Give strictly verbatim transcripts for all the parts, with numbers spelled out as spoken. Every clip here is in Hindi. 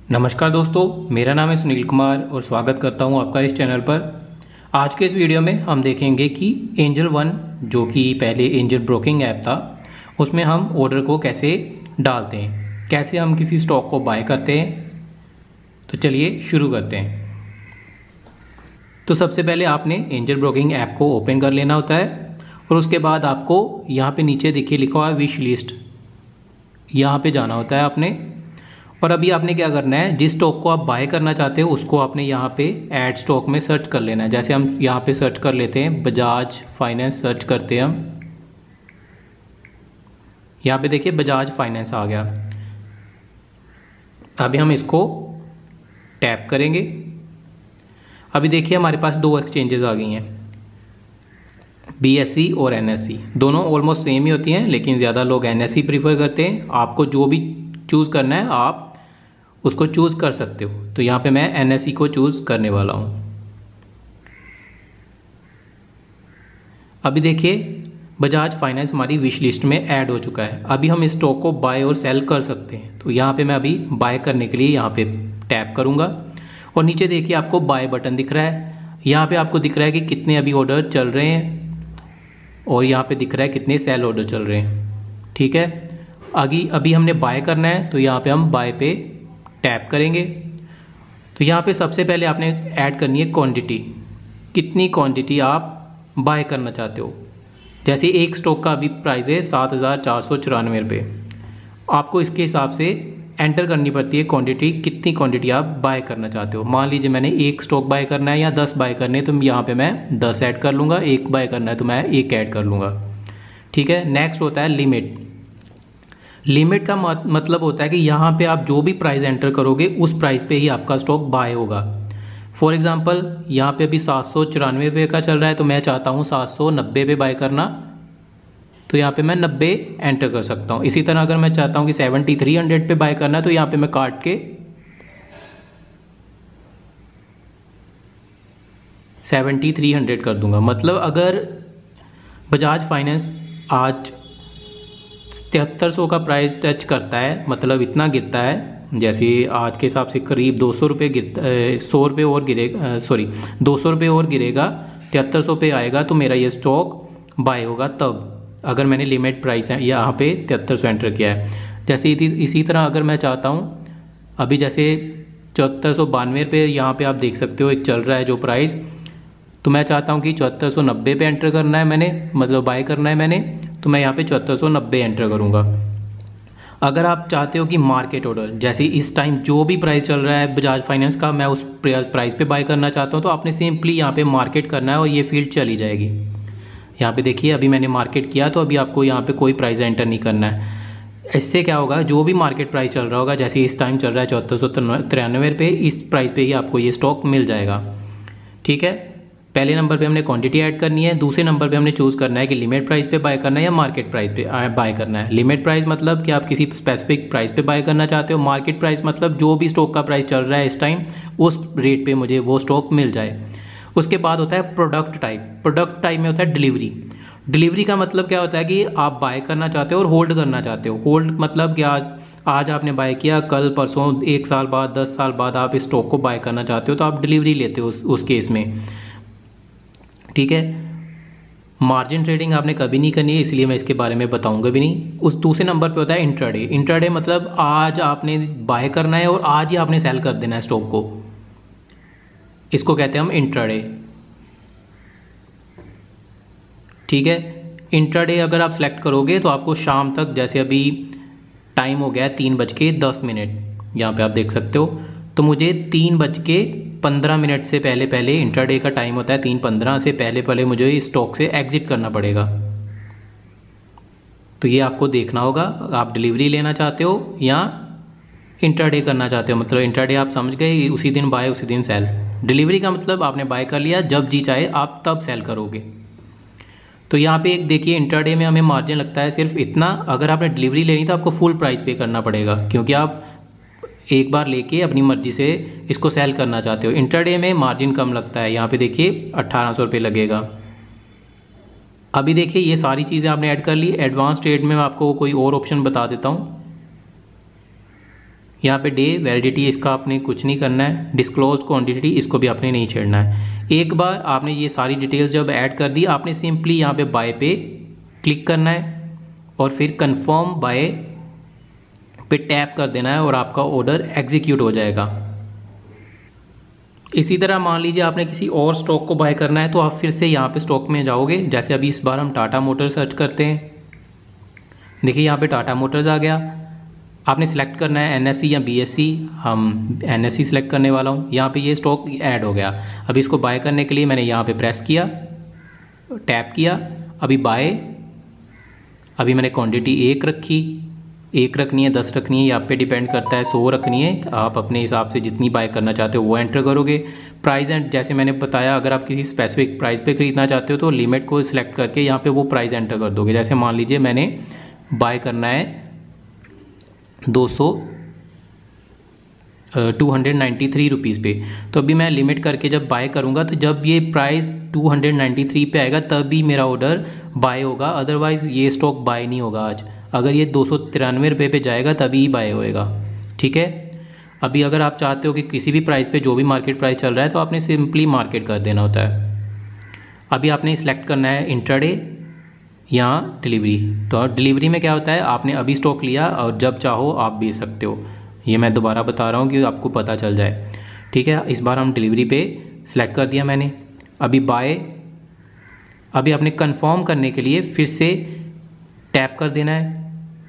नमस्कार दोस्तों, मेरा नाम है सुनील कुमार और स्वागत करता हूं आपका इस चैनल पर। आज के इस वीडियो में हम देखेंगे कि एंजल वन जो कि पहले एंजल ब्रोकिंग ऐप था, उसमें हम ऑर्डर को कैसे डालते हैं, कैसे हम किसी स्टॉक को बाय करते हैं। तो चलिए शुरू करते हैं। तो सबसे पहले आपने एंजल ब्रोकिंग ऐप को ओपन कर लेना होता है और उसके बाद आपको यहाँ पे नीचे देखिए लिखा हुआ है विश लिस्ट, यहाँ पे जाना होता है आपने। और अभी आपने क्या करना है, जिस स्टॉक को आप बाय करना चाहते हो उसको आपने यहाँ पे ऐड स्टॉक में सर्च कर लेना है। जैसे हम यहाँ पे सर्च कर लेते हैं, बजाज फाइनेंस सर्च करते हैं हम। यहाँ पे देखिए बजाज फाइनेंस आ गया। अभी हम इसको टैप करेंगे। अभी देखिए हमारे पास दो एक्सचेंजेस आ गई हैं, बी एस ई और एन एस ई। दोनों ऑलमोस्ट सेम ही होती हैं, लेकिन ज़्यादा लोग एन एस ई प्रीफर करते हैं। आपको जो भी चूज़ करना है आप उसको चूज़ कर सकते हो। तो यहाँ पे मैं एन एस ई को चूज़ करने वाला हूँ। अभी देखिए बजाज फाइनेंस हमारी विश लिस्ट में ऐड हो चुका है। अभी हम इस स्टॉक को बाय और सेल कर सकते हैं। तो यहाँ पे मैं अभी बाय करने के लिए यहाँ पे टैप करूँगा और नीचे देखिए आपको बाय बटन दिख रहा है। यहाँ पे आपको दिख रहा है कि कितने अभी ऑर्डर चल रहे हैं और यहाँ पे दिख रहा है कितने सेल ऑर्डर चल रहे हैं। ठीक है, आगे अभी हमने बाय करना है तो यहाँ पे हम बाय पे टैप करेंगे। तो यहाँ पे सबसे पहले आपने ऐड करनी है क्वांटिटी, कितनी क्वांटिटी आप बाय करना चाहते हो। जैसे एक स्टॉक का अभी प्राइस है सात हज़ार चार सौ चौरानवे रुपये, आपको इसके हिसाब से एंटर करनी पड़ती है क्वांटिटी, कितनी क्वांटिटी आप बाय करना चाहते हो। मान लीजिए मैंने एक स्टॉक बाय करना है या दस बाय करने, तो यहाँ पे मैं दस ऐड कर लूँगा। एक बाय करना है तो मैं एक ऐड कर लूँगा। ठीक है, नेक्स्ट होता है लिमिट। लिमिट का मतलब होता है कि यहाँ पे आप जो भी प्राइस एंटर करोगे उस प्राइस पे ही आपका स्टॉक बाय होगा। फॉर एग्जांपल यहाँ पे अभी सात सौ चौरानवे रुपये का चल रहा है, तो मैं चाहता हूँ सात सौ नब्बे पे बाय करना, तो यहाँ पे मैं नब्बे एंटर कर सकता हूँ। इसी तरह अगर मैं चाहता हूँ कि सेवेंटी थ्री हंड्रेड पे बाय करना है, तो यहाँ पे मैं काट के सेवेंटी थ्री हंड्रेड कर दूंगा। मतलब अगर बजाज फाइनेंस आज तिहत्तर सौ का प्राइस टच करता है, मतलब इतना गिरता है, जैसे आज के हिसाब से करीब दो सौ रुपये गिरता सौ रुपये और गिरेगा, सॉरी दो सौ रुपये और गिरेगा, तिहत्तर सौ पे आएगा, तो मेरा ये स्टॉक बाय होगा तब, अगर मैंने लिमिट प्राइस है यहाँ पे तिहत्तर सौ एंटर किया है। जैसे इसी तरह अगर मैं चाहता हूँ, अभी जैसे चौहत्तर सौ बानवे पे यहाँ पे आप देख सकते हो चल रहा है जो प्राइस, तो मैं चाहता हूँ कि चौहत्तर सौ नब्बे पे एंटर करना है मैंने, मतलब बाय करना है मैंने, तो मैं यहाँ पे चौहत्तर सौ नब्बे एंटर करूँगा। अगर आप चाहते हो कि मार्केट ऑर्डर, जैसे इस टाइम जो भी प्राइस चल रहा है बजाज फाइनेंस का, मैं उस प्राइस पे बाय करना चाहता हूँ, तो आपने सिंपली यहाँ पे मार्केट करना है और ये फील्ड चली जाएगी। यहाँ पे देखिए अभी मैंने मार्केट किया, तो अभी आपको यहाँ पे कोई प्राइस एंटर नहीं करना है। इससे क्या होगा, जो भी मार्केट प्राइस चल रहा होगा, जैसे इस टाइम चल रहा है चौहत्तर सौ तिरानवे रुपये, इस प्राइस पे ही आपको ये स्टॉक मिल जाएगा। ठीक है, पहले नंबर पे हमने क्वांटिटी ऐड करनी है, दूसरे नंबर पे हमने चूज़ करना है कि लिमिट प्राइस पे बाय करना है या मार्केट प्राइस पे बाय करना है। लिमिट प्राइस मतलब कि आप किसी स्पेसिफिक प्राइस पे बाय करना चाहते हो। मार्केट प्राइस मतलब जो भी स्टॉक का प्राइस चल रहा है इस टाइम, उस रेट पे मुझे वो स्टॉक मिल जाए। उसके बाद होता है प्रोडक्ट टाइप। प्रोडक्ट टाइप में होता है डिलीवरी। डिलीवरी का मतलब क्या होता है कि आप बाय करना चाहते हो और होल्ड करना चाहते हो। होल्ड मतलब कि आज आज आपने बाय किया, कल परसों एक साल बाद दस साल बाद आप इस स्टॉक को बाय करना चाहते हो, तो आप डिलीवरी लेते हो उस, उस केस में। ठीक है, मार्जिन ट्रेडिंग आपने कभी नहीं करनी है, इसलिए मैं इसके बारे में बताऊंगा भी नहीं। उस दूसरे नंबर पे होता है इंट्राडे। इंट्राडे मतलब आज आपने बाय करना है और आज ही आपने सेल कर देना है स्टॉक को, इसको कहते हैं हम इंट्राडे। ठीक है, इंट्राडे अगर आप सेलेक्ट करोगे तो आपको शाम तक, जैसे अभी टाइम हो गया तीन बज के दस मिनट, यहाँ पे आप देख सकते हो, तो मुझे तीन बज के पंद्रह मिनट से पहले पहले, इंट्राडे का टाइम होता है तीन पंद्रह से पहले पहले मुझे इस स्टॉक से एग्जिट करना पड़ेगा। तो ये आपको देखना होगा, आप डिलीवरी लेना चाहते हो या इंट्राडे करना चाहते हो। मतलब इंट्राडे आप समझ गए, उसी दिन बाय उसी दिन सेल। डिलीवरी का मतलब आपने बाय कर लिया, जब जी चाहे आप तब सेल करोगे। तो यहाँ पे एक देखिए इंट्राडे में हमें मार्जिन लगता है सिर्फ इतना। अगर आपने डिलीवरी लेनी तो आपको फुल प्राइस पे करना पड़ेगा, क्योंकि आप एक बार लेके अपनी मर्जी से इसको सेल करना चाहते हो। इंट्राडे में मार्जिन कम लगता है, यहाँ पे देखिए अट्ठारह सौ रुपये लगेगा। अभी देखिए ये सारी चीज़ें आपने ऐड कर ली। एडवांस ट्रेड में मैं आपको कोई और ऑप्शन बता देता हूँ। यहाँ पे डे वैलिडिटी इसका आपने कुछ नहीं करना है, डिस्क्लोज क्वांटिटी इसको भी आपने नहीं छेड़ना है। एक बार आपने ये सारी डिटेल्स जब ऐड कर दी, आपने सिंपली यहाँ पे बाय पे क्लिक करना है और फिर कंफर्म बाय पे टैप कर देना है और आपका ऑर्डर एग्जीक्यूट हो जाएगा। इसी तरह मान लीजिए आपने किसी और स्टॉक को बाय करना है तो आप फिर से यहाँ पे स्टॉक में जाओगे। जैसे अभी इस बार हम टाटा मोटर सर्च करते हैं, देखिए यहाँ पे टाटा मोटर्स आ गया। आपने सेलेक्ट करना है एनएससी या बीएससी, हम एनएससी सेलेक्ट करने वाला हूँ। यहाँ पे ये स्टॉक ऐड हो गया। अभी इसको बाय करने के लिए मैंने यहाँ पे प्रेस किया, टैप किया, अभी बाय। अभी मैंने क्वांटिटी एक रखी, एक रखनी है, दस रखनी है, ये आप पे डिपेंड करता है, सौ रखनी है। आप अपने हिसाब से जितनी बाय करना चाहते हो वो एंटर करोगे। प्राइस एंड जैसे मैंने बताया, अगर आप किसी स्पेसिफिक प्राइस पे खरीदना चाहते हो तो लिमिट को सिलेक्ट करके यहाँ पे वो प्राइस एंटर कर दोगे। जैसे मान लीजिए मैंने बाय करना है दो सौ two hundred ninety three rupees पे, तो अभी मैं लिमिट करके जब बाय करूँगा तो जब ये price two hundred ninety three पे आएगा तभी मेरा ऑर्डर बाय होगा, अदरवाइज़ ये स्टॉक बाय नहीं होगा आज। अगर ये दो सौ तिरानवे रुपये पे जाएगा तभी ही बाय होएगा, ठीक है। अभी अगर आप चाहते हो कि किसी भी प्राइस पे जो भी मार्केट प्राइस चल रहा है तो आपने सिंपली मार्केट कर देना होता है। अभी आपने सिलेक्ट करना है इंट्राडे या डिलीवरी। तो डिलीवरी में क्या होता है, आपने अभी स्टॉक लिया और जब चाहो आप बेच सकते हो। ये मैं दोबारा बता रहा हूँ कि आपको पता चल जाए, ठीक है। इस बार हम डिलीवरी पे सिलेक्ट कर दिया मैंने। अभी बाय, अभी आपने कंफर्म करने के लिए फिर से टैप कर देना है।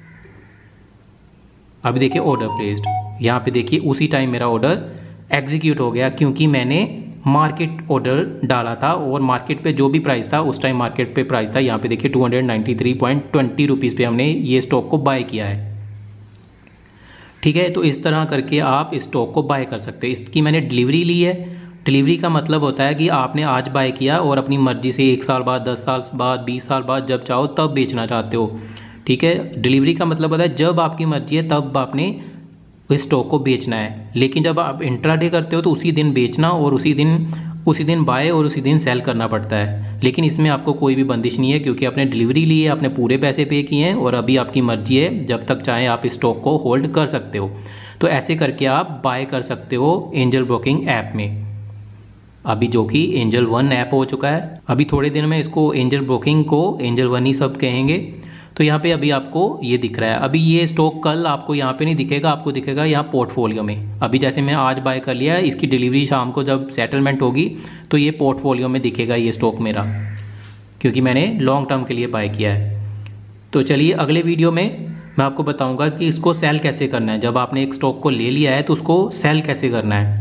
अभी देखिए ऑर्डर प्लेस्ड, यहाँ पे देखिए उसी टाइम मेरा ऑर्डर एग्जीक्यूट हो गया क्योंकि मैंने मार्केट ऑर्डर डाला था और मार्केट पे जो भी प्राइस था उस टाइम मार्केट पे प्राइस था। यहाँ पे देखिए two hundred ninety three point twenty rupees पे हमने ये स्टॉक को बाय किया है, ठीक है। तो इस तरह करके आप इस स्टॉक को बाय कर सकते हैं। इसकी मैंने डिलीवरी ली है। डिलीवरी का मतलब होता है कि आपने आज बाय किया और अपनी मर्जी से एक साल बाद, दस साल बाद, बीस साल बाद जब चाहो तब बेचना चाहते हो, ठीक है। डिलीवरी का मतलब होता है जब आपकी मर्जी है तब आपने इस स्टॉक को बेचना है। लेकिन जब आप इंट्राडे करते हो तो उसी दिन बेचना और उसी दिन उसी दिन बाय और उसी दिन सेल करना पड़ता है। लेकिन इसमें आपको कोई भी बंदिश नहीं है क्योंकि आपने डिलीवरी ली है, आपने पूरे पैसे पे किए हैं और अभी आपकी मर्जी है, जब तक चाहें आप इस स्टॉक को होल्ड कर सकते हो। तो ऐसे करके आप बाय कर सकते हो एंजल ब्रोकिंग ऐप में, अभी जो कि एंजल वन ऐप हो चुका है। अभी थोड़े दिन में इसको एंजल ब्रोकिंग को एंजल वन ही सब कहेंगे। तो यहाँ पे अभी आपको ये दिख रहा है। अभी ये स्टॉक कल आपको यहाँ पे नहीं दिखेगा, आपको दिखेगा यहाँ पोर्टफोलियो में। अभी जैसे मैंने आज बाय कर लिया है, इसकी डिलीवरी शाम को जब सेटलमेंट होगी तो ये पोर्टफोलियो में दिखेगा ये स्टॉक मेरा, क्योंकि मैंने लॉन्ग टर्म के लिए बाय किया है। तो चलिए अगले वीडियो में मैं आपको बताऊँगा कि इसको सेल कैसे करना है। जब आपने एक स्टॉक को ले लिया है तो उसको सेल कैसे करना है।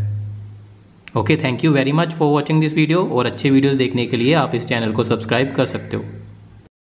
Okay, thank you very much for watching this video. और अच्छे वीडियोज़ देखने के लिए आप इस चैनल को सब्सक्राइब कर सकते हो।